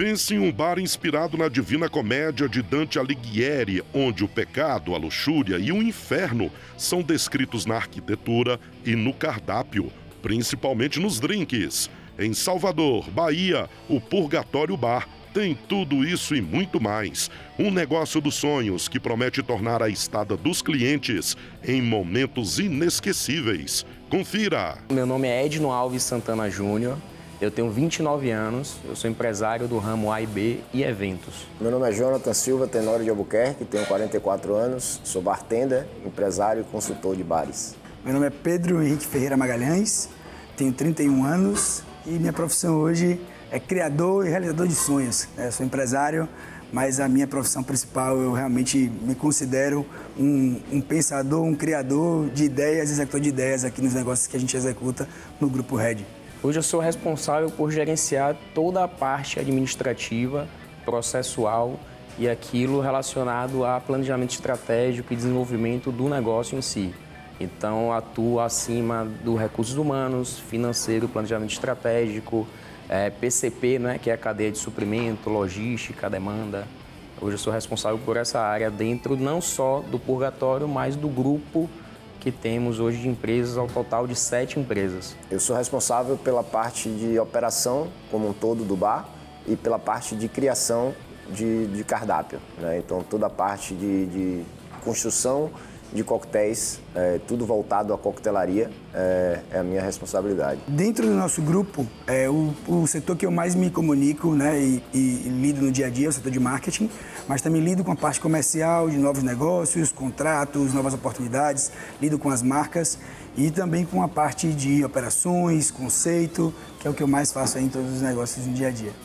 Pense em um bar inspirado na Divina Comédia de Dante Alighieri, onde o pecado, a luxúria e o inferno são descritos na arquitetura e no cardápio, principalmente nos drinks. Em Salvador, Bahia, o Purgatório Bar tem tudo isso e muito mais. Um negócio dos sonhos que promete tornar a estada dos clientes em momentos inesquecíveis. Confira! Meu nome é Edno Alves Santana Júnior, eu tenho 29 anos, eu sou empresário do ramo A e B e eventos. Meu nome é Jonathan Silva Tenório de Albuquerque, tenho 44 anos, sou bartender, empresário e consultor de bares. Meu nome é Pedro Henrique Ferreira Magalhães, tenho 31 anos e minha profissão hoje é criador e realizador de sonhos. Eu sou empresário, mas a minha profissão principal, eu realmente me considero um pensador, um criador de ideias, executor de ideias aqui nos negócios que a gente executa no Grupo Red. Hoje eu sou responsável por gerenciar toda a parte administrativa, processual e aquilo relacionado a planejamento estratégico e desenvolvimento do negócio em si. Então, atuo acima do recursos humanos, financeiro, planejamento estratégico, PCP, né, que é a cadeia de suprimento, logística, demanda. Hoje eu sou responsável por essa área dentro não só do Purgatório, mas do grupo que temos hoje de empresas, ao total de 7 empresas. Eu sou responsável pela parte de operação como um todo do bar e pela parte de criação de cardápio, né? Então, toda a parte de construção de coquetéis, tudo voltado à coquetelaria, é a minha responsabilidade. Dentro do nosso grupo, o setor que eu mais me comunico, né, e lido no dia a dia é o setor de marketing, mas também lido com a parte comercial, de novos negócios, contratos, novas oportunidades, lido com as marcas e também com a parte de operações, conceito, que é o que eu mais faço aí em todos os negócios no dia a dia.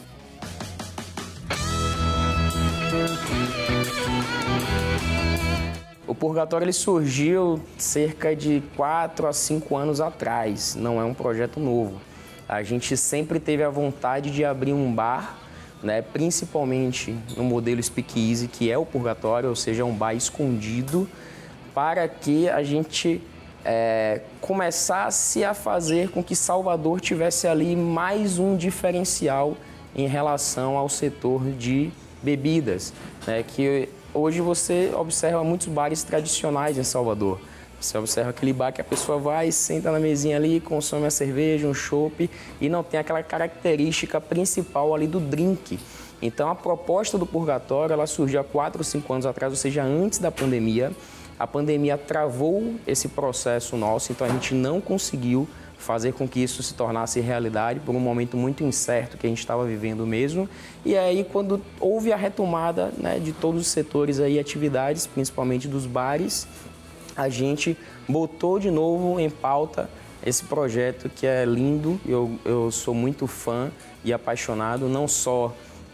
O Purgatório ele surgiu cerca de 4 a 5 anos atrás, não é um projeto novo. A gente sempre teve a vontade de abrir um bar, né, principalmente no modelo Speakeasy, que é o Purgatório, ou seja, um bar escondido, para que a gente começasse a fazer com que Salvador tivesse ali mais um diferencial em relação ao setor de bebidas, né, que hoje você observa muitos bares tradicionais em Salvador. Você observa aquele bar que a pessoa vai, senta na mesinha ali, consome uma cerveja, um chopp e não tem aquela característica principal ali do drink. Então a proposta do Purgatório, ela surgiu há 4 ou 5 anos atrás, ou seja, antes da pandemia. A pandemia travou esse processo nosso, então a gente não conseguiu fazer com que isso se tornasse realidade por um momento muito incerto que a gente estava vivendo mesmo. E aí, quando houve a retomada, né, de todos os setores e atividades, principalmente dos bares, a gente botou de novo em pauta esse projeto que é lindo. Eu sou muito fã e apaixonado, não só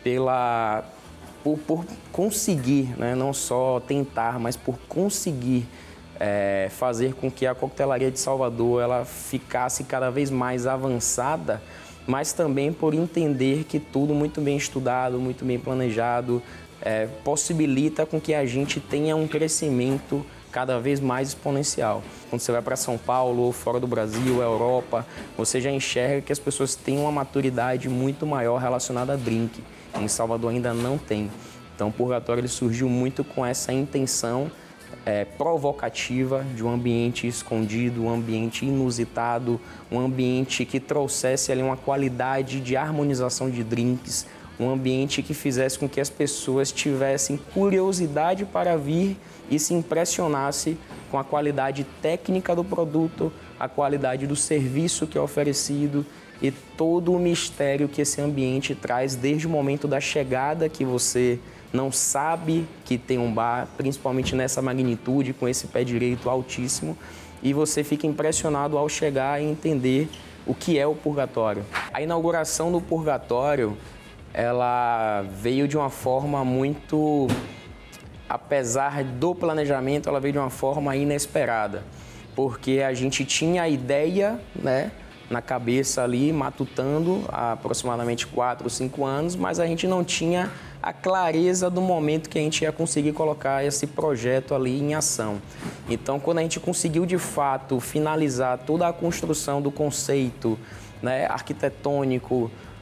por conseguir, né, não só tentar, mas por conseguir fazer com que a coquetelaria de Salvador ela ficasse cada vez mais avançada, mas também por entender que tudo muito bem estudado, muito bem planejado, possibilita com que a gente tenha um crescimento cada vez mais exponencial. Quando você vai para São Paulo, ou fora do Brasil, Europa, você já enxerga que as pessoas têm uma maturidade muito maior relacionada a drink. Em Salvador ainda não tem. Então o Purgatório ele surgiu muito com essa intenção provocativa de um ambiente escondido, um ambiente inusitado, um ambiente que trouxesse ali uma qualidade de harmonização de drinks, um ambiente que fizesse com que as pessoas tivessem curiosidade para vir e se impressionasse com a qualidade técnica do produto, a qualidade do serviço que é oferecido e todo o mistério que esse ambiente traz desde o momento da chegada, que você não sabe que tem um bar, principalmente nessa magnitude, com esse pé direito altíssimo, e você fica impressionado ao chegar e entender o que é o Purgatório. A inauguração do Purgatório, ela veio de uma forma muito, apesar do planejamento, ela veio de uma forma inesperada, porque a gente tinha a ideia, né, na cabeça ali, matutando há aproximadamente 4 ou 5 anos, mas a gente não tinha a clareza do momento que a gente ia conseguir colocar esse projeto ali em ação. Então, quando a gente conseguiu, de fato, finalizar toda a construção do conceito, né, arquitetônico,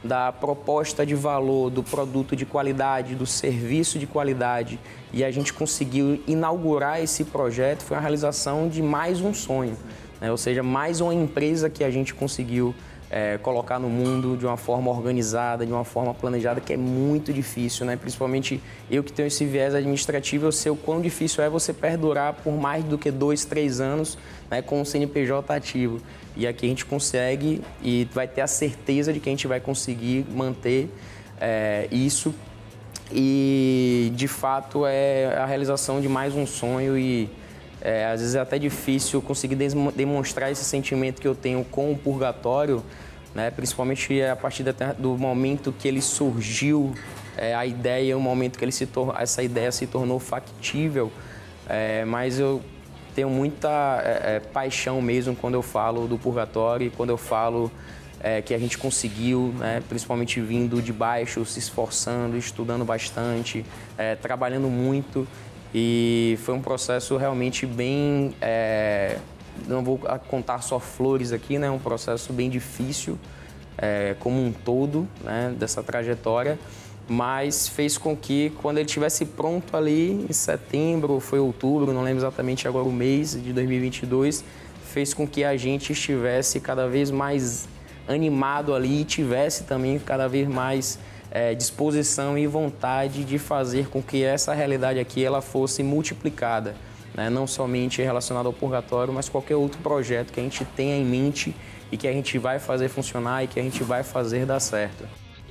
da proposta de valor, do produto de qualidade, do serviço de qualidade, e a gente conseguiu inaugurar esse projeto, foi a realização de mais um sonho, né? Ou seja, mais uma empresa que a gente conseguiu colocar no mundo de uma forma organizada, de uma forma planejada, que é muito difícil, né? Principalmente eu que tenho esse viés administrativo, eu sei o quão difícil é você perdurar por mais do que 2, 3 anos, né, com o CNPJ ativo. E aqui a gente consegue e vai ter a certeza de que a gente vai conseguir manter isso. E, de fato, é a realização de mais um sonho e às vezes é até difícil conseguir demonstrar esse sentimento que eu tenho com o Purgatório, né? Principalmente a partir do momento que ele surgiu, a ideia, o momento que essa ideia se tornou factível, mas eu tenho muita paixão mesmo quando eu falo do Purgatório e quando eu falo que a gente conseguiu, né, principalmente vindo de baixo, se esforçando, estudando bastante, trabalhando muito. E foi um processo realmente bem, não vou contar só flores aqui, né? Um processo bem difícil, como um todo, né, dessa trajetória, mas fez com que, quando ele estivesse pronto ali em setembro, ou foi outubro, não lembro exatamente agora o mês de 2022, fez com que a gente estivesse cada vez mais animado ali e tivesse também cada vez mais disposição e vontade de fazer com que essa realidade aqui ela fosse multiplicada, né? Não somente relacionada ao Purgatório, mas qualquer outro projeto que a gente tenha em mente e que a gente vai fazer funcionar e que a gente vai fazer dar certo.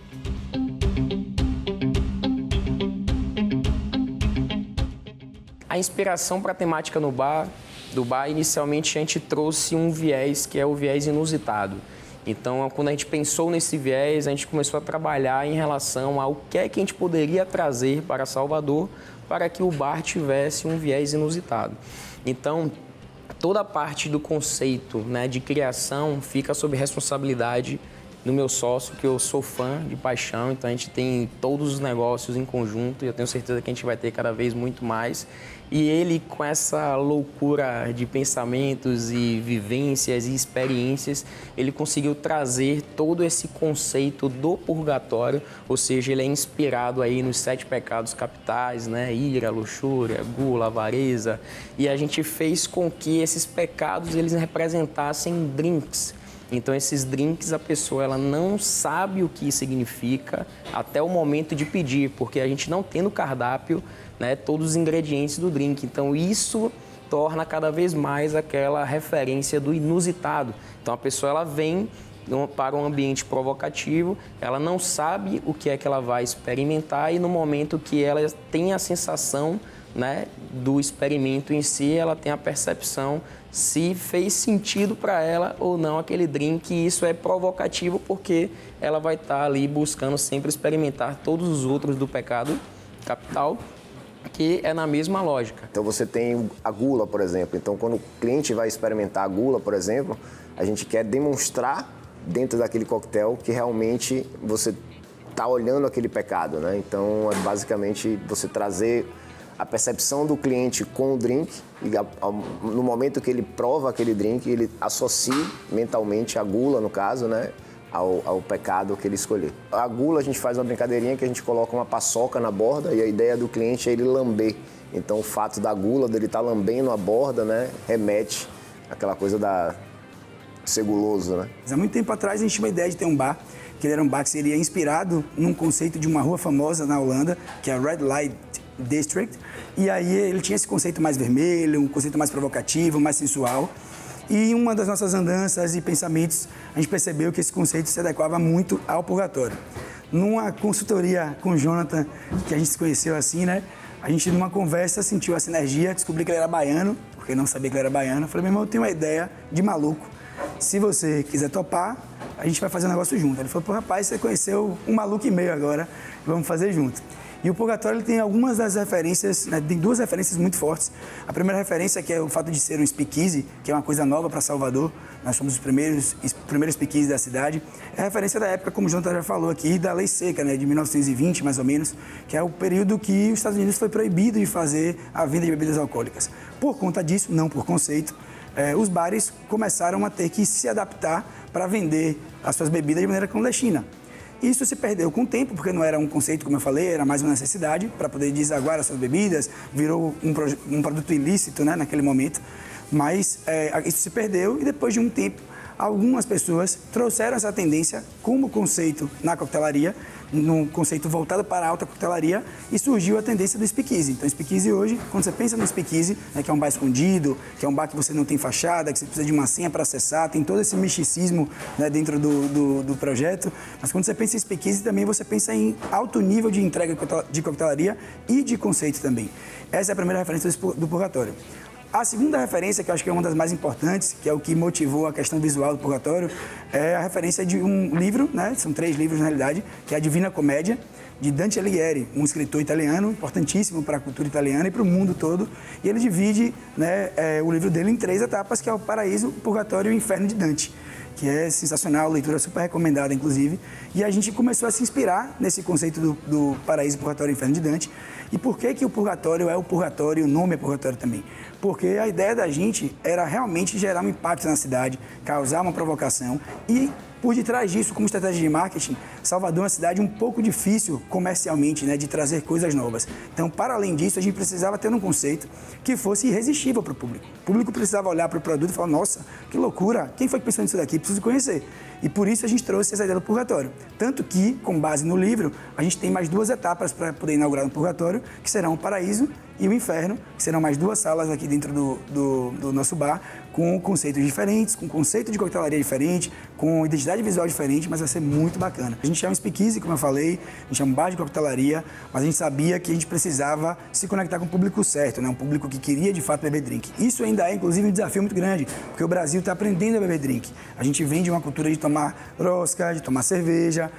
A inspiração para a temática do bar, inicialmente a gente trouxe um viés que é o viés inusitado. Então, quando a gente pensou nesse viés, a gente começou a trabalhar em relação ao que é que a gente poderia trazer para Salvador para que o bar tivesse um viés inusitado. Então, toda a parte do conceito, né, de criação fica sob responsabilidade do meu sócio, que eu sou fã de paixão, então a gente tem todos os negócios em conjunto e eu tenho certeza que a gente vai ter cada vez muito mais. E ele, com essa loucura de pensamentos e vivências e experiências, ele conseguiu trazer todo esse conceito do purgatório, ou seja, ele é inspirado aí nos 7 pecados capitais, né? Ira, luxúria, gula, avareza, e a gente fez com que esses pecados eles representassem drinks. Então, esses drinks, a pessoa ela não sabe o que significa até o momento de pedir, porque a gente não tem no cardápio, né, todos os ingredientes do drink. Então, isso torna cada vez mais aquela referência do inusitado. Então, a pessoa ela vem para um ambiente provocativo, ela não sabe o que é que ela vai experimentar e no momento que ela tem a sensação, né, do experimento em si, ela tem a percepção se fez sentido para ela ou não aquele drink, e isso é provocativo porque ela vai estar ali buscando sempre experimentar todos os outros do pecado capital, que é na mesma lógica. Então você tem a gula, por exemplo. Então quando o cliente vai experimentar a gula, por exemplo, a gente quer demonstrar dentro daquele coquetel que realmente você está olhando aquele pecado, né? Então é basicamente você trazer a percepção do cliente com o drink e no momento que ele prova aquele drink, ele associa mentalmente a gula, no caso, né, ao pecado que ele escolher. A gula, a gente faz uma brincadeirinha que a gente coloca uma paçoca na borda e a ideia do cliente é ele lamber. Então o fato da gula, dele estar lambendo a borda, né, remete àquela coisa da ser guloso, né? Há muito tempo atrás a gente tinha uma ideia de ter um bar, que ele era um bar que seria inspirado num conceito de uma rua famosa na Holanda, que é a Red Light District, e aí ele tinha esse conceito mais vermelho, um conceito mais provocativo, mais sensual. E uma das nossas andanças e pensamentos, a gente percebeu que esse conceito se adequava muito ao purgatório. Numa consultoria com o Jonathan, que a gente se conheceu assim, né? A gente, numa conversa, sentiu essa energia, descobri que ele era baiano, porque não sabia que ele era baiano. Eu falei, meu irmão, eu tenho uma ideia de maluco. Se você quiser topar, a gente vai fazer um negócio junto. Ele falou, pô, rapaz, você conheceu um maluco e meio agora, vamos fazer junto. E o purgatório ele tem algumas das referências, né, tem 2 referências muito fortes. A primeira referência que é o fato de ser um speakeasy, que é uma coisa nova para Salvador. Nós somos os primeiros speakeasy da cidade. É a referência da época, como o Jonathan já falou aqui, da Lei Seca, né, de 1920, mais ou menos, que é o período que os Estados Unidos foi proibido de fazer a venda de bebidas alcoólicas. Por conta disso, não por conceito, os bares começaram a ter que se adaptar para vender as suas bebidas de maneira clandestina. Isso se perdeu com o tempo, porque não era um conceito, como eu falei, era mais uma necessidade para poder desaguar essas bebidas, virou um produto ilícito, né, naquele momento. Mas isso se perdeu e depois de um tempo, algumas pessoas trouxeram essa tendência como conceito na coquetelaria, num conceito voltado para a alta coquetelaria, e surgiu a tendência do speakeasy. Então, speakeasy hoje, quando você pensa no speakeasy, né, que é um bar escondido, que é um bar que você não tem fachada, que você precisa de uma senha para acessar, tem todo esse misticismo, né, dentro do projeto. Mas quando você pensa em speakeasy, também você pensa em alto nível de entrega de coquetelaria e de conceito também. Essa é a primeira referência do Purgatório. A segunda referência, que eu acho que é uma das mais importantes, que é o que motivou a questão visual do Purgatório, é a referência de um livro, né? São 3 livros na realidade, que é a Divina Comédia, de Dante Alighieri, um escritor italiano, importantíssimo para a cultura italiana e para o mundo todo. E ele divide, né, o livro dele em 3 etapas, que é o Paraíso, o Purgatório e o Inferno de Dante, que é sensacional, leitura super recomendada, inclusive. E a gente começou a se inspirar nesse conceito do Paraíso, Purgatório e Inferno de Dante. E por que o Purgatório é o Purgatório e o nome é Purgatório também? Porque a ideia da gente era realmente gerar um impacto na cidade, causar uma provocação e, por detrás disso, como estratégia de marketing, Salvador é uma cidade um pouco difícil comercialmente, né, de trazer coisas novas. Então, para além disso, a gente precisava ter um conceito que fosse irresistível para o público. O público precisava olhar para o produto e falar, nossa, que loucura, quem foi que pensou nisso daqui? Preciso conhecer. E por isso a gente trouxe essa ideia do Purgatório. Tanto que, com base no livro, a gente tem mais 2 etapas para poder inaugurar no Purgatório, que serão o Paraíso e o Inferno, que serão mais 2 salas aqui dentro do nosso bar, com conceitos diferentes, com conceito de coquetelaria diferente, com identidade visual diferente, mas vai ser muito bacana. A gente é um speakeasy, como eu falei, a gente é um bar de coquetelaria, mas a gente sabia que a gente precisava se conectar com o público certo, né? Um público que queria de fato beber drink. Isso ainda é, inclusive, um desafio muito grande, porque o Brasil está aprendendo a beber drink. A gente vem de uma cultura de tomar rosca, de tomar cerveja.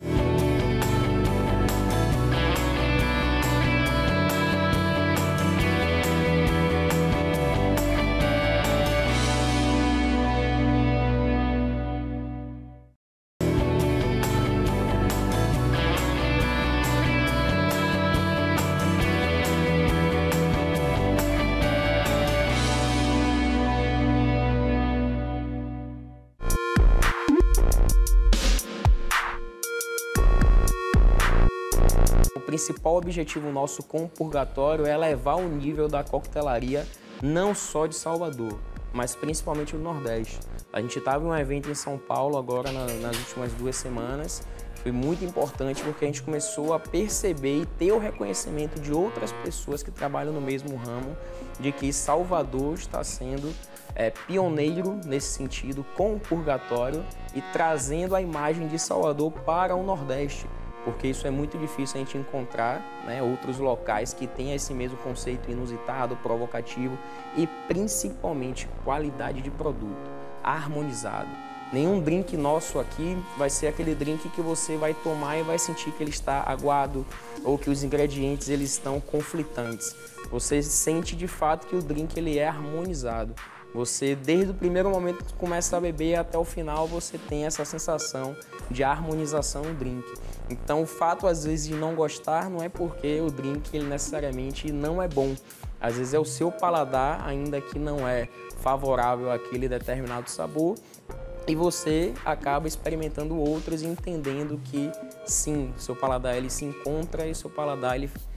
O principal objetivo nosso com o Purgatório é elevar o nível da coquetelaria não só de Salvador, mas principalmente do Nordeste. A gente estava em um evento em São Paulo agora nas últimas 2 semanas. Foi muito importante porque a gente começou a perceber e ter o reconhecimento de outras pessoas que trabalham no mesmo ramo de que Salvador está sendo pioneiro nesse sentido com o Purgatório e trazendo a imagem de Salvador para o Nordeste. Porque isso é muito difícil a gente encontrar, né, outros locais que tenham esse mesmo conceito inusitado, provocativo e principalmente qualidade de produto, harmonizado. Nenhum drink nosso aqui vai ser aquele drink que você vai tomar e vai sentir que ele está aguado ou que os ingredientes eles estão conflitantes. Você sente de fato que o drink ele é harmonizado. Você, desde o primeiro momento que começa a beber até o final, você tem essa sensação de harmonização no drink. Então, o fato, às vezes, de não gostar não é porque o drink ele necessariamente não é bom. Às vezes é o seu paladar, ainda que não é favorável àquele determinado sabor, e você acaba experimentando outros e entendendo que, sim, seu paladar ele se encontra e seu paladar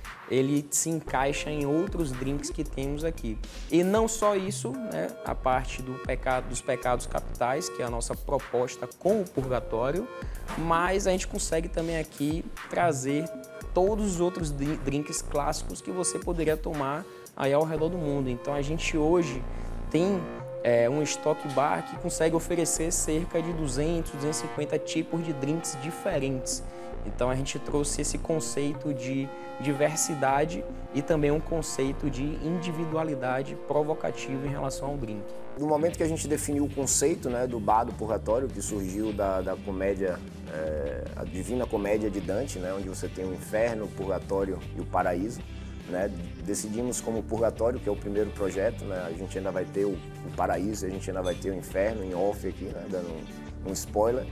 ele se encaixa em outros drinks que temos aqui. E não só isso, né, a parte dos pecados capitais, que é a nossa proposta com o Purgatório, mas a gente consegue também aqui trazer todos os outros drinks clássicos que você poderia tomar aí ao redor do mundo. Então a gente hoje tem um estoque bar que consegue oferecer cerca de 200, 250 tipos de drinks diferentes. Então a gente trouxe esse conceito de diversidade e também um conceito de individualidade provocativa em relação ao drink. No momento que a gente definiu o conceito, né, do bar do Purgatório, que surgiu da comédia, a Divina Comédia de Dante, né, onde você tem o Inferno, o Purgatório e o Paraíso, né, decidimos como Purgatório, que é o primeiro projeto, né, a gente ainda vai ter o Paraíso, a gente ainda vai ter o Inferno em off aqui, né, dando um spoiler.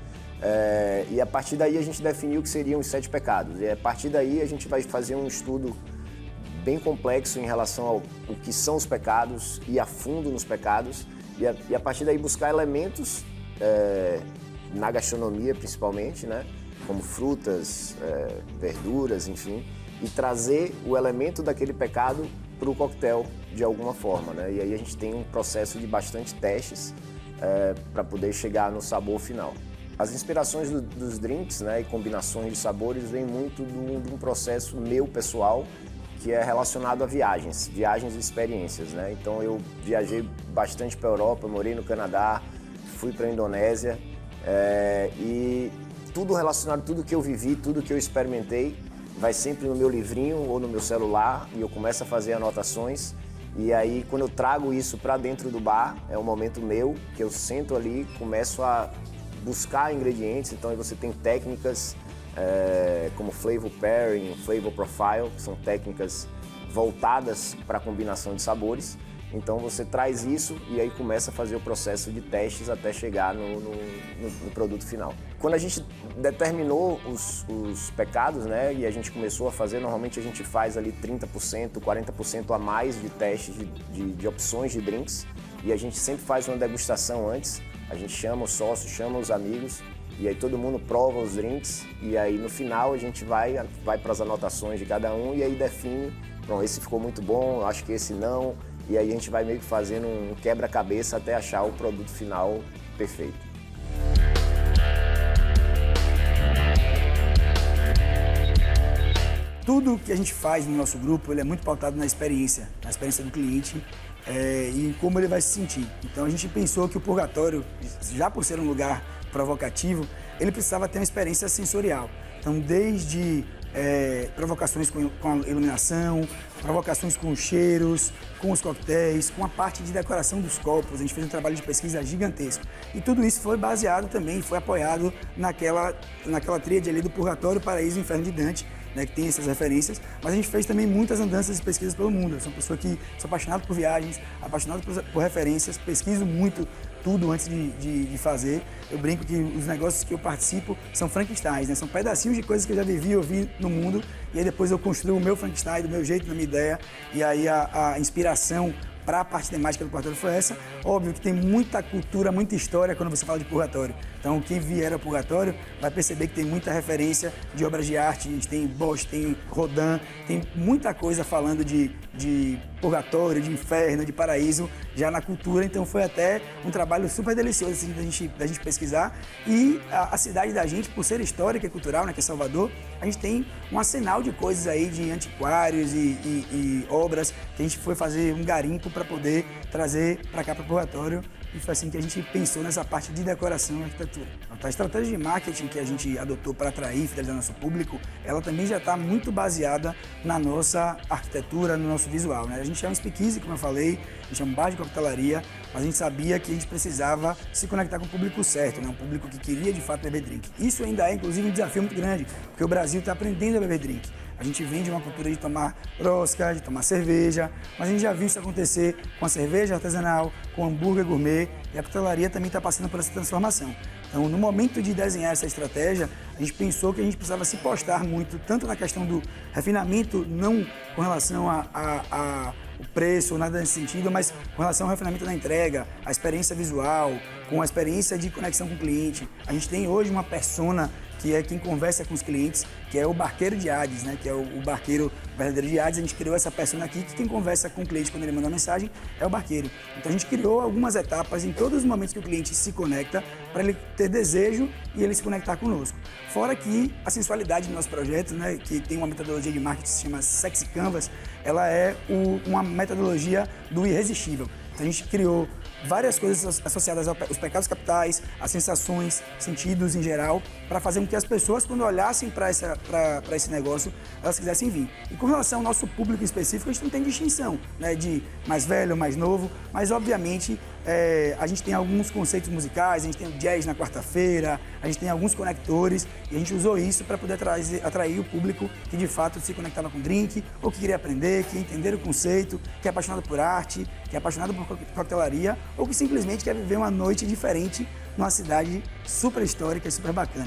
E a partir daí a gente definiu que seriam os 7 pecados. E a partir daí a gente vai fazer um estudo bem complexo em relação ao que são os pecados, ir a fundo nos pecados e a partir daí buscar elementos na gastronomia principalmente, né? como frutas, verduras, enfim, e trazer o elemento daquele pecado para o coquetel de alguma forma, né? E aí a gente tem um processo de bastante testes para poder chegar no sabor final. As inspirações dos drinks, né, e combinações de sabores vêm muito de um processo meu pessoal, que é relacionado a viagens e experiências, né? Então eu viajei bastante para a Europa, morei no Canadá, fui para a Indonésia e tudo relacionado, tudo que eu vivi, tudo que eu experimentei, vai sempre no meu livrinho ou no meu celular e eu começo a fazer anotações. E aí, quando eu trago isso para dentro do bar, é um momento meu, que eu sento ali, começo a buscar ingredientes. Então, aí você tem técnicas como Flavor Pairing, Flavor Profile, que são técnicas voltadas para a combinação de sabores. Então, você traz isso e aí começa a fazer o processo de testes até chegar no produto final. Quando a gente determinou os pecados, né, e a gente começou a fazer, normalmente a gente faz ali 30%, 40% a mais de testes de opções de drinks. E a gente sempre faz uma degustação antes. A gente chama os sócios, chama os amigos, e aí todo mundo prova os drinks. E aí no final a gente vai para as anotações de cada um e aí define, bom, esse ficou muito bom, acho que esse não. E aí a gente vai meio que fazendo um quebra-cabeça até achar o produto final perfeito. Tudo que a gente faz no nosso grupo, ele é muito pautado na experiência do cliente e como ele vai se sentir. Então a gente pensou que o Purgatório, já por ser um lugar provocativo, ele precisava ter uma experiência sensorial. Então desde provocações com a iluminação, provocações com os cheiros, com os coquetéis, com a parte de decoração dos copos. A gente fez um trabalho de pesquisa gigantesco. E tudo isso foi baseado também, foi apoiado naquela tríade ali do Purgatório, Paraíso e Inferno de Dante, né, que tem essas referências, mas a gente fez também muitas andanças e pesquisas pelo mundo. Eu sou uma pessoa que sou apaixonado por viagens, apaixonado por referências, pesquiso muito tudo antes de fazer. Eu brinco que os negócios que eu participo são Frankensteins, né? São pedacinhos de coisas que eu já vivi, ouvi no mundo, e aí depois eu construo o meu Frankenstein, do meu jeito, da minha ideia, e aí a inspiração para a parte temática do Purgatório foi essa. Óbvio que tem muita cultura, muita história quando você fala de Purgatório. Então, quem vier ao Purgatório vai perceber que tem muita referência de obras de arte. A gente tem Bosch, tem Rodin, tem muita coisa falando de Purgatório, de Inferno, de Paraíso, já na cultura. Então, foi até um trabalho super delicioso assim, da gente pesquisar. E a cidade da gente, por ser histórica e cultural, né, que é Salvador, a gente tem um arsenal de coisas aí, de antiquários e obras, que a gente foi fazer um garimpo para poder trazer para cá para o Purgatório. E foi assim que a gente pensou nessa parte de decoração e arquitetura. A estratégia de marketing que a gente adotou para atrair e fidelizar nosso público, ela também já está muito baseada na nossa arquitetura, no nosso visual, né? A gente é um speakeasy, como eu falei, a gente é um bar de coquetelaria, mas a gente sabia que a gente precisava se conectar com o público certo, né? Um público que queria de fato beber drink. Isso ainda é, inclusive, um desafio muito grande, porque o Brasil está aprendendo a beber drink. A gente vem de uma cultura de tomar rosca, de tomar cerveja, mas a gente já viu isso acontecer com a cerveja artesanal, com o hambúrguer gourmet, e a coquetelaria também está passando por essa transformação. Então, no momento de desenhar essa estratégia, a gente pensou que a gente precisava se postar muito, tanto na questão do refinamento, não com relação o preço ou nada nesse sentido, mas com relação ao refinamento da entrega, a experiência visual, com a experiência de conexão com o cliente. A gente tem hoje uma persona que é quem conversa com os clientes, que é o barqueiro de Hades, né? Que é o barqueiro verdadeiro de Hades. A gente criou essa persona aqui que quem conversa com o cliente quando ele manda uma mensagem é o barqueiro. Então a gente criou algumas etapas em todos os momentos que o cliente se conecta para ele ter desejo e ele se conectar conosco. Fora que a sensualidade do nosso projeto, né? Que tem uma metodologia de marketing que se chama Sexy Canvas, ela é uma metodologia do irresistível. Então a gente criou várias coisas associadas aos pecados capitais, às sensações, sentidos em geral, para fazer com que as pessoas, quando olhassem para esse negócio, elas quisessem vir. E com relação ao nosso público específico, a gente não tem distinção, né, de mais velho, mais novo, mas obviamente a gente tem alguns conceitos musicais, a gente tem o jazz na quarta-feira, a gente tem alguns conectores, e a gente usou isso para poder atrair o público que de fato se conectava com drink, ou que queria aprender, que ia entender o conceito, que é apaixonado por arte, que é apaixonado por coquetelaria, ou que simplesmente quer viver uma noite diferente numa cidade super histórica e super bacana.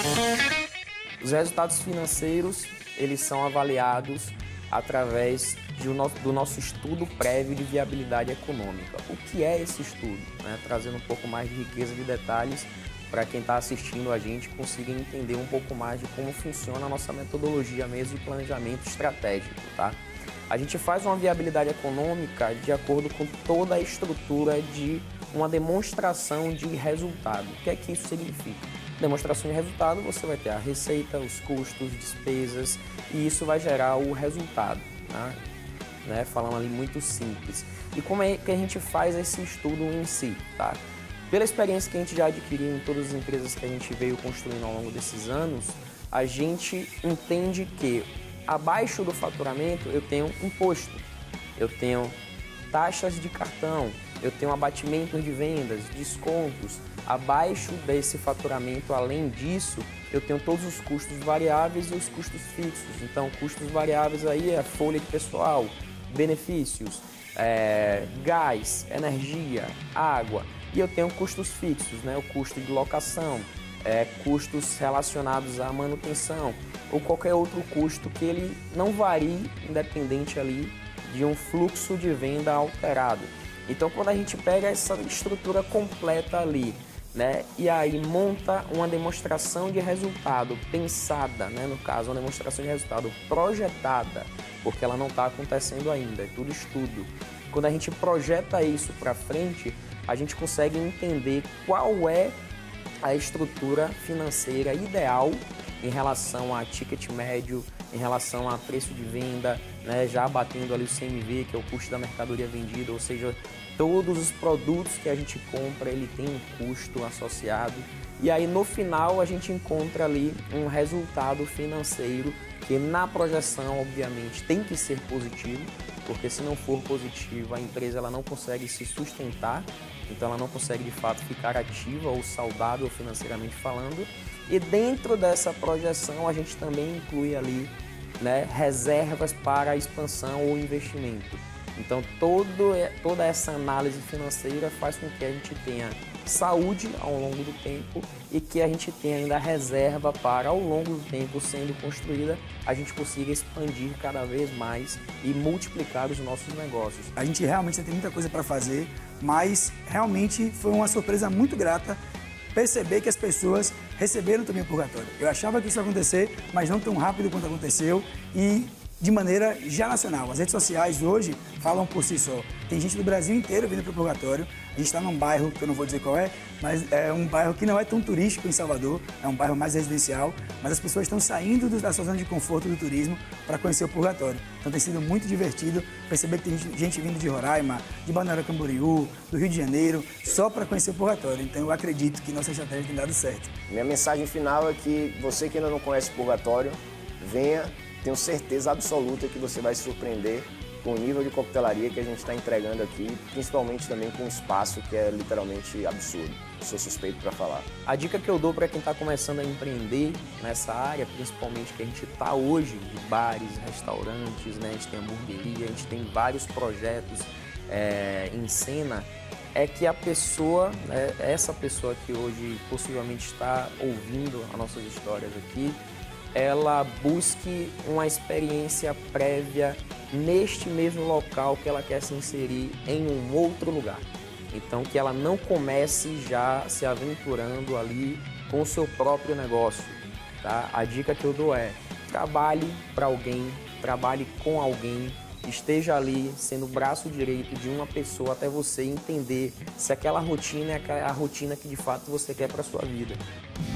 Os resultados financeiros, eles são avaliados através do nosso estudo prévio de viabilidade econômica. O que é esse estudo? Né? Trazendo um pouco mais de riqueza de detalhes para quem está assistindo a gente consiga entender um pouco mais de como funciona a nossa metodologia mesmo de planejamento estratégico, tá? A gente faz uma viabilidade econômica de acordo com toda a estrutura de uma demonstração de resultado. O que é que isso significa? Demonstração de resultado, você vai ter a receita, os custos, despesas, e isso vai gerar o resultado, tá? Né? Falando ali muito simples. E como é que a gente faz esse estudo em si, tá? Pela experiência que a gente já adquiriu em todas as empresas que a gente veio construindo ao longo desses anos, a gente entende que abaixo do faturamento eu tenho imposto, eu tenho taxas de cartão, eu tenho abatimento de vendas, descontos. Abaixo desse faturamento, além disso, eu tenho todos os custos variáveis e os custos fixos. Então, custos variáveis aí é folha de pessoal, benefícios, gás, energia, água. E eu tenho custos fixos, né? O custo de locação, custos relacionados à manutenção ou qualquer outro custo que ele não varie independente ali de um fluxo de venda alterado. Então, quando a gente pega essa estrutura completa ali, né, e aí monta uma demonstração de resultado pensada, né, no caso, uma demonstração de resultado projetada, porque ela não está acontecendo ainda, é tudo estudo. Quando a gente projeta isso para frente, a gente consegue entender qual é a estrutura financeira ideal em relação a ticket médio, em relação a preço de venda, né, já batendo ali o CMV, que é o custo da mercadoria vendida, ou seja, todos os produtos que a gente compra, ele tem um custo associado. E aí, no final, a gente encontra ali um resultado financeiro que, na projeção, obviamente, tem que ser positivo, porque se não for positivo, a empresa ela não consegue se sustentar, então ela não consegue, de fato, ficar ativa ou saudável financeiramente falando. E dentro dessa projeção, a gente também inclui ali, né, reservas para a expansão ou investimento. Então, toda essa análise financeira faz com que a gente tenha saúde ao longo do tempo e que a gente tenha ainda reserva para, ao longo do tempo sendo construída, a gente consiga expandir cada vez mais e multiplicar os nossos negócios. A gente realmente tem muita coisa para fazer, mas realmente foi uma surpresa muito grata perceber que as pessoas receberam também o purgatório. Eu achava que isso ia acontecer, mas não tão rápido quanto aconteceu e de maneira já nacional. As redes sociais hoje falam por si só. Tem gente do Brasil inteiro vindo para o purgatório. A gente está num bairro, que eu não vou dizer qual é, mas é um bairro que não é tão turístico em Salvador, é um bairro mais residencial, mas as pessoas estão saindo da sua zona de conforto do turismo para conhecer o purgatório. Então tem sido muito divertido perceber que tem gente vindo de Roraima, de Balneário Camboriú, do Rio de Janeiro, só para conhecer o purgatório. Então eu acredito que nossa estratégia tem dado certo. Minha mensagem final é que você que ainda não conhece o purgatório, venha. Tenho certeza absoluta que você vai se surpreender com o nível de coquetelaria que a gente está entregando aqui, principalmente também com o espaço que é literalmente absurdo. Sou suspeito para falar. A dica que eu dou para quem está começando a empreender nessa área, principalmente que a gente está hoje, de bares, restaurantes, né? A gente tem hamburgueria, a gente tem vários projetos em cena, é que a pessoa, essa pessoa que hoje possivelmente está ouvindo as nossas histórias aqui, ela busque uma experiência prévia neste mesmo local que ela quer se inserir em um outro lugar. Então, que ela não comece já se aventurando ali com o seu próprio negócio, tá? A dica que eu dou é: trabalhe para alguém, trabalhe com alguém, esteja ali sendo o braço direito de uma pessoa até você entender se aquela rotina é a rotina que de fato você quer para sua vida.